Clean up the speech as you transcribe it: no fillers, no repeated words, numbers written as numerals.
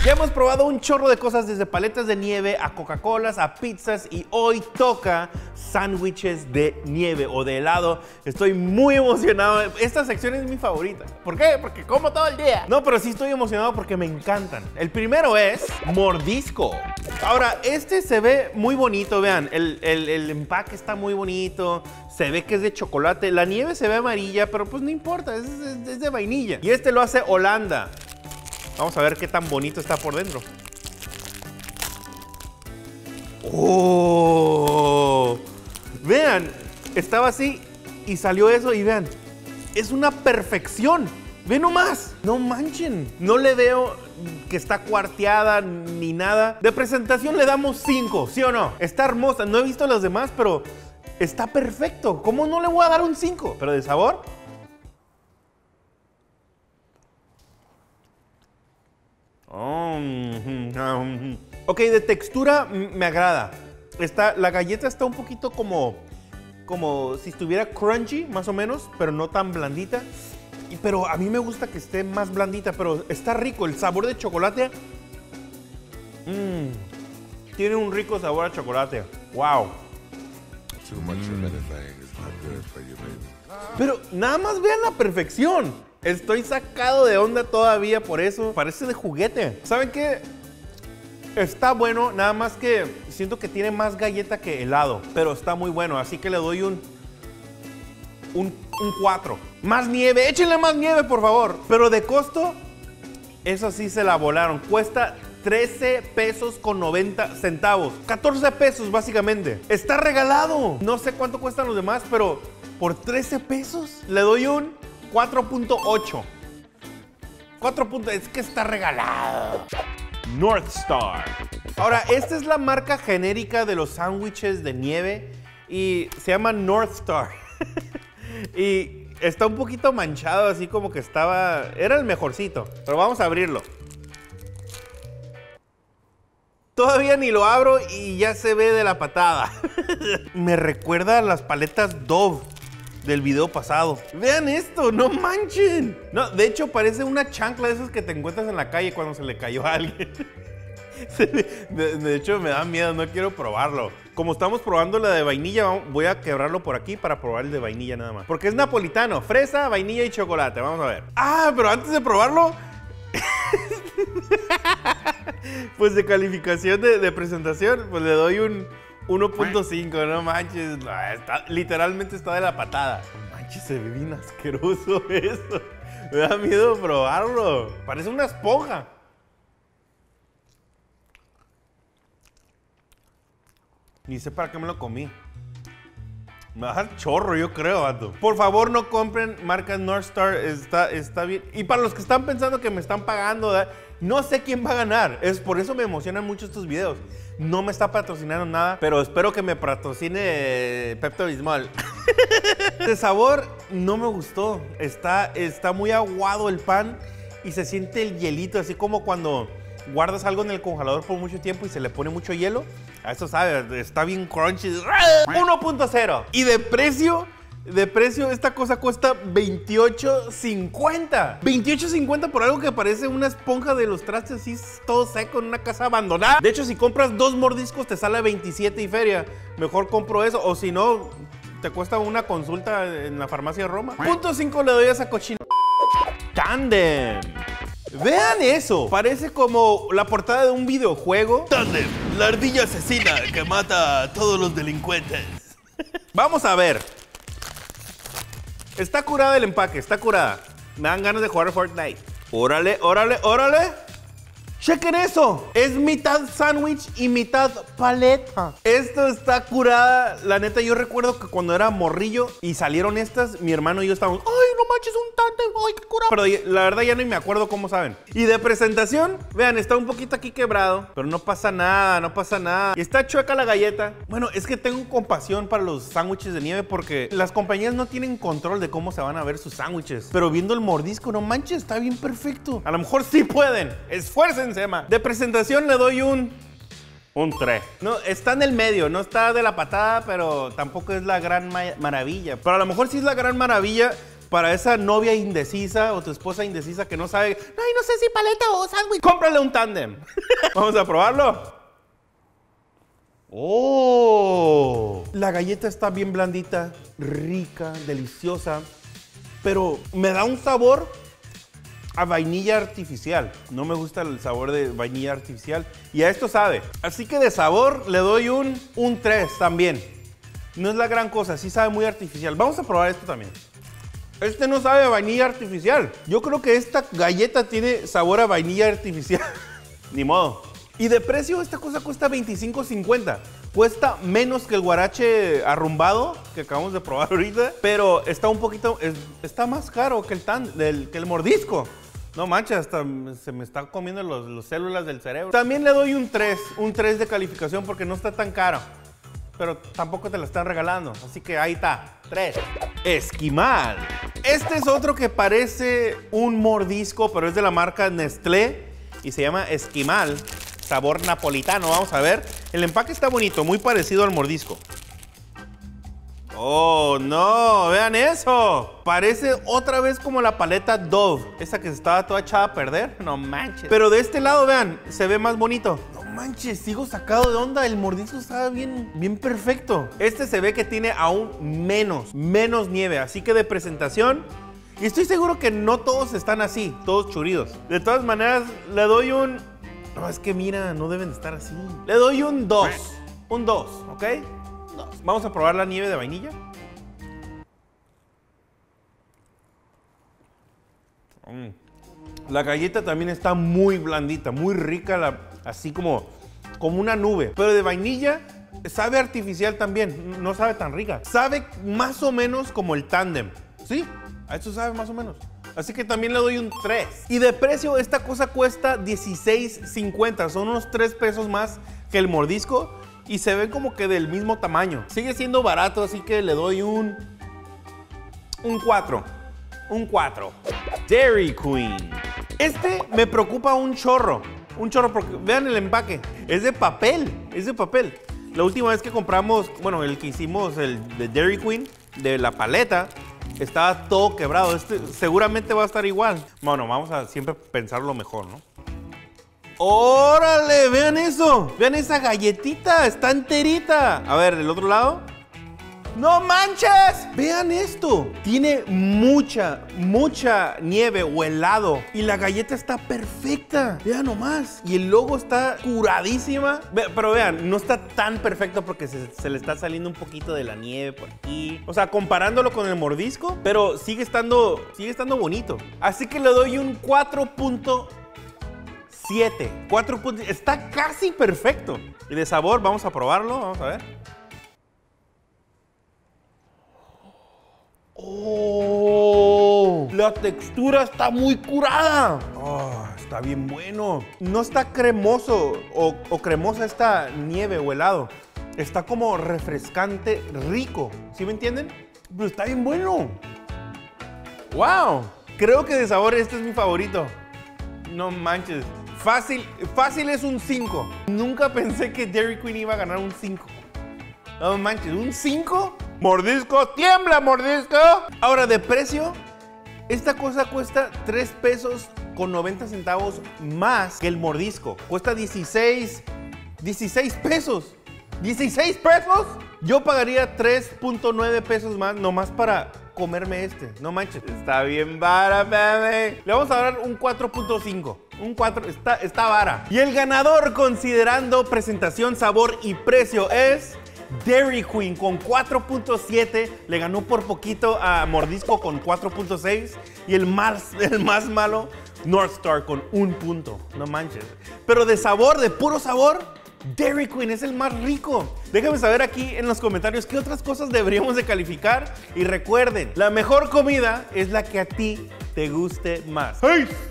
Ya hemos probado un chorro de cosas, desde paletas de nieve a Coca-Colas, a pizzas, y hoy toca sándwiches de nieve o de helado. Estoy muy emocionado. Esta sección es mi favorita. ¿Por qué? Porque como todo el día. No, pero sí estoy emocionado porque me encantan. El primero es mordisco. Ahora, este se ve muy bonito, vean. El empaque está muy bonito. Se ve que es de chocolate. La nieve se ve amarilla, pero pues no importa, es de vainilla. Y este lo hace Holanda. Vamos a ver qué tan bonito está por dentro. ¡Oh! Vean, estaba así y salió eso y vean, es una perfección. Ve nomás, no manchen. No le veo que está cuarteada ni nada. De presentación le damos 5, ¿sí o no? Está hermosa, no he visto las demás, pero está perfecto. ¿Cómo no le voy a dar un 5? Pero de sabor... Ok, de textura me agrada. La galleta está un poquito como si estuviera crunchy, más o menos, pero no tan blandita. Pero a mí me gusta que esté más blandita, pero está rico. El sabor de chocolate. Tiene un rico sabor a chocolate. Wow. Pero nada más vean la perfección. Estoy sacado de onda todavía por eso. Parece de juguete. ¿Saben qué? Está bueno, nada más que siento que tiene más galleta que helado. Pero está muy bueno, así que le doy un 4. Más nieve, échenle más nieve, por favor. Pero de costo, eso sí se la volaron. Cuesta 13 pesos con 90 centavos. 14 pesos básicamente. Está regalado. No sé cuánto cuestan los demás, pero por 13 pesos le doy un 4.8. 4. Es que está regalado. North Star. Ahora, esta es la marca genérica de los sándwiches de nieve y se llama North Star. Y está un poquito manchado, así como que era el mejorcito. Pero vamos a abrirlo. Todavía ni lo abro y ya se ve de la patada. Me recuerda a las paletas Dove del video pasado. Vean esto, no manchen. No, de hecho parece una chancla de esas que te encuentras en la calle cuando se le cayó a alguien. De hecho me da miedo, no quiero probarlo. Como estamos probando la de vainilla, voy a quebrarlo por aquí para probar el de vainilla nada más. Porque es napolitano, fresa, vainilla y chocolate. Vamos a ver. Ah, pero antes de probarlo... pues de calificación de presentación, pues le doy un 1.5, no manches. Literalmente está de la patada. No manches, se ve bien asqueroso eso. Me da miedo probarlo. Parece una esponja. Ni sé para qué me lo comí. Me va a dar chorro, yo creo, vato. Por favor, no compren marcas North Star. Está bien. Y para los que están pensando que me están pagando, no sé quién va a ganar. Es por eso me emocionan mucho estos videos. No me está patrocinando nada, pero espero que me patrocine Pepto-Bismol. De sabor, no me gustó. Está muy aguado el pan y se siente el hielito, así como cuando guardas algo en el congelador por mucho tiempo y se le pone mucho hielo. A eso sabe, está bien crunchy. 1.0. Y de precio, esta cosa cuesta $28.50. $28.50 por algo que parece una esponja de los trastes, así todo seco en una casa abandonada. De hecho, si compras 2 mordiscos te sale 27 y feria. Mejor compro eso, o si no, te cuesta una consulta en la farmacia de Roma. .5 le doy a esa cochina. Tandem. Vean eso, parece como la portada de un videojuego. Tandem, la ardilla asesina que mata a todos los delincuentes. Vamos a ver. Está curada el empaque, está curada. Me dan ganas de jugar a Fortnite. Órale, órale, órale. Chequen eso. Es mitad sándwich y mitad paleta. Esto está curada. La neta, yo recuerdo que cuando era morrillo y salieron estas, mi hermano y yo estábamos, ¡ay, no manches, un tándem! ¡Ay, qué curada! Pero la verdad ya ni me acuerdo cómo saben. Y de presentación, vean, está un poquito aquí quebrado, pero no pasa nada, no pasa nada. Y está chueca la galleta. Bueno, es que tengo compasión para los sándwiches de nieve porque las compañías no tienen control de cómo se van a ver sus sándwiches. Pero viendo el mordisco, no manches, está bien perfecto. A lo mejor sí pueden. Esfuércense. De presentación le doy un 3. No, está en el medio, no está de la patada, pero tampoco es la gran maravilla. Pero a lo mejor sí es la gran maravilla Para esa novia indecisa o tu esposa indecisa que no sabe, ay, no sé si paleta o sándwich, cómprale un tándem. Vamos a probarlo. ¡Oh! La galleta está bien blandita, rica, deliciosa, pero me da un sabor a vainilla artificial. No me gusta el sabor de vainilla artificial y a esto sabe. Así que de sabor le doy un 3 también. No es la gran cosa, sí sabe muy artificial. Vamos a probar esto también. Este no sabe a vainilla artificial. Yo creo que esta galleta tiene sabor a vainilla artificial. Ni modo. Y de precio esta cosa cuesta $25.50. Cuesta menos que el guarache arrumbado que acabamos de probar ahorita, pero está un poquito, está más caro que el mordisco. No manches, hasta se me está comiendo las células del cerebro. También le doy un 3 de calificación porque no está tan caro. Pero tampoco te la están regalando, así que ahí está, 3. Esquimal. Este es otro que parece un mordisco, pero es de la marca Nestlé y se llama Esquimal, sabor napolitano. Vamos a ver, el empaque está bonito, muy parecido al mordisco. ¡Oh, no! ¡Vean eso! Parece otra vez como la paleta Dove. Esa que estaba toda echada a perder. No manches. Pero de este lado, vean, se ve más bonito. No manches, sigo sacado de onda. El mordisco estaba bien perfecto. Este se ve que tiene aún menos nieve. Así que de presentación... Y estoy seguro que no todos están así, todos churidos. De todas maneras, le doy un... No, es que mira, no deben de estar así. Le doy un 2. Un 2, ¿ok? Vamos a probar la nieve de vainilla. La galleta también está muy blandita, muy rica, así como una nube. Pero de vainilla sabe artificial también, no sabe tan rica. Sabe más o menos como el tándem. Sí, a eso sabe más o menos. Así que también le doy un 3. Y de precio esta cosa cuesta $16.50. Son unos 3 pesos más que el mordisco. Y se ven como que del mismo tamaño. Sigue siendo barato, así que le doy un 4. Un 4. Dairy Queen. Este me preocupa un chorro. Un chorro porque vean el empaque. Es de papel. Es de papel. La última vez que compramos, bueno, el que hicimos, el de Dairy Queen, de la paleta, estaba todo quebrado. Este seguramente va a estar igual. Bueno, vamos a siempre pensar lo mejor, ¿no? ¡Órale! ¡Vean eso! ¡Vean esa galletita! ¡Está enterita! A ver, ¿el otro lado? ¡No manches! ¡Vean esto! Tiene mucha nieve o helado. Y la galleta está perfecta. Vean nomás. Y el logo está curadísima. Pero vean, no está tan perfecto porque se le está saliendo un poquito de la nieve por aquí. O sea, comparándolo con el mordisco. Pero sigue estando bonito. Así que le doy un 4.7. Está casi perfecto. Y de sabor, vamos a probarlo. Vamos a ver. ¡Oh! La textura está muy curada. Oh, está bien bueno. No está cremoso o cremosa esta nieve o helado. Está como refrescante, rico. ¿Sí me entienden? Pero está bien bueno. ¡Wow! Creo que de sabor este es mi favorito. No manches. Fácil es un 5. Nunca pensé que Dairy Queen iba a ganar un 5. No manches, ¿un 5? ¡Mordisco! ¡Tiembla, mordisco! Ahora, de precio, esta cosa cuesta 3 pesos con 90 centavos más que el mordisco. Cuesta 16 pesos. ¿16 pesos? Yo pagaría 3.9 pesos más nomás para comerme este. No manches. Está bien vara, bebé. Le vamos a dar un 4.5. Un 4. Está vara. Y el ganador, considerando presentación, sabor y precio, es Dairy Queen con 4.7. Le ganó por poquito a Mordisco con 4.6. Y el más malo, North Star con 1 punto. No manches. Pero de sabor, de puro sabor, Dairy Queen es el más rico. Déjame saber aquí en los comentarios qué otras cosas deberíamos de calificar. Y recuerden, la mejor comida es la que a ti te guste más. ¡Hey!